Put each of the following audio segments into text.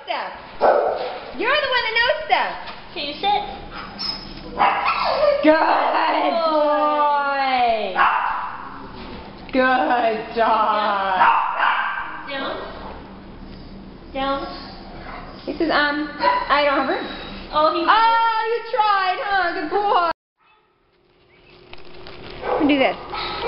stuff. You're the one that knows stuff. Can you sit? Good boy. Good job. Down. Down. He says, I don't have room. Oh, he. Oh, you tried, huh? Good boy. Do this.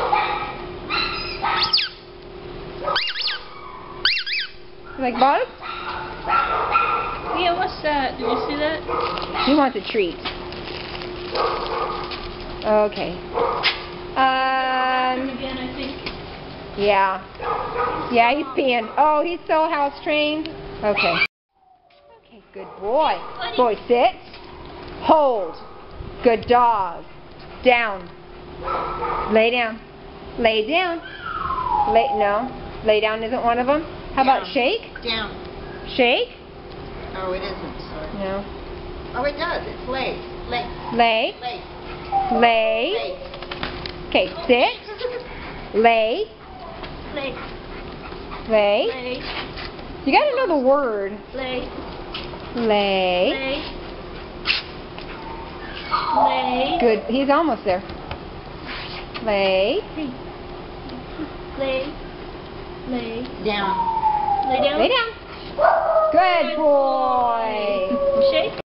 You like bugs? Yeah, what's that? Did you see that? He wants a treat. Okay. Again, I think. Yeah. Yeah, he's peeing. Oh, he's so house trained. Okay. Okay, good boy. Boy, sit. Hold. Good dog. Down. Lay down. Lay down. No. Lay down isn't one of them. How about shake? Down. Shake? Oh, it isn't. Sorry. No. Oh, it does. It's lay. Lay. Lay. Lay. Lay. Lay. Okay, sit. Lay. Lay. Lay. Lay. You gotta know the word. Lay. Lay. Lay. Lay. Good. He's almost there. Lay. Lay. Lay. Down. Lay down. Lay down. Good boy. Shake.